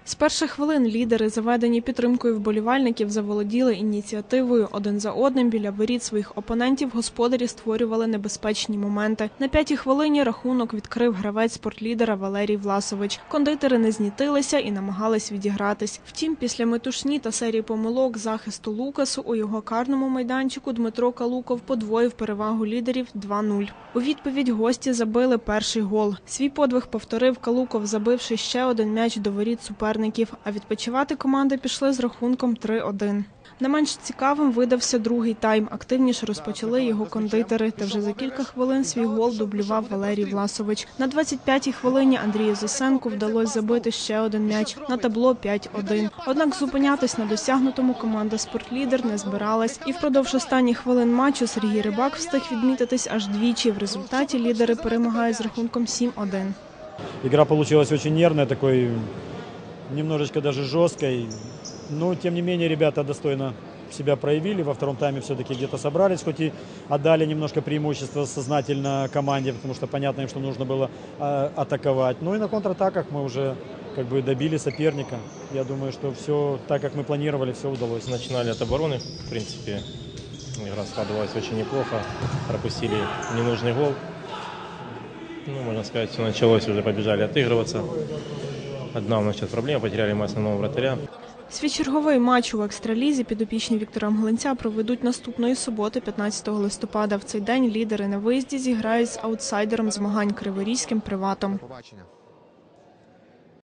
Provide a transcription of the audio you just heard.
З перших хвилин лідери, заведені підтримкою вболівальників, заволоділи ініціативою. Один за одним біля воріт своїх опонентів господарі створювали небезпечні моменти. На 5-й хвилині рахунок відкрив гравець спортлідера Валерій Власович. Кондитери не знітилися і намагались відігратись. Втім, після метушні та серії помилок захисту Лукасу у його карному майданчику Дмитро Калуков подвоїв перевагу лідерів 2-0. У відповідь гості забили перший гол. Свій подвиг повторив Калуков, забивши ще один м'яч до воріт суперників. А відпочивати команди пішли з рахунком 3-1. Не менш цікавим видався другий тайм. Активніше розпочали його кондитери. Та вже за кілька хвилин свій гол дублював Валерій Власович. На 25-й хвилині Андрію Зосенку вдалося забити ще один м'яч. На табло 5-1. Однак зупинятись на досягнутому команда «Спортлідер» не збиралась. І впродовж останніх хвилин матчу Сергій Рибак встиг відмітитись аж двічі. В результаті лідери перемагають з рахунком 7-1. Игра получилась очень нервная, такой немножечко даже жесткой. Но, тем не менее, ребята достойно себя проявили. Во втором тайме все-таки где-то собрались, хоть и отдали немножко преимущество сознательно команде, потому что понятно им, что нужно было атаковать. Ну и на контратаках мы уже добили соперника. Я думаю, что все так, как мы планировали, все удалось. Начинали от обороны, в принципе, игра складывалась очень неплохо. Пропустили ненужный гол. Ну, можно сказать, все началось, уже побежали отыгрываться. Одна у нас сейчас проблема, потеряли мы основного вратаря. Свій черговий матч у екстралізі підопічні Віктора Мглинця проведуть наступної суботи, 15 листопада. В цей день лідери на виїзді зіграють з аутсайдером змагань Криворізьким «Приватом».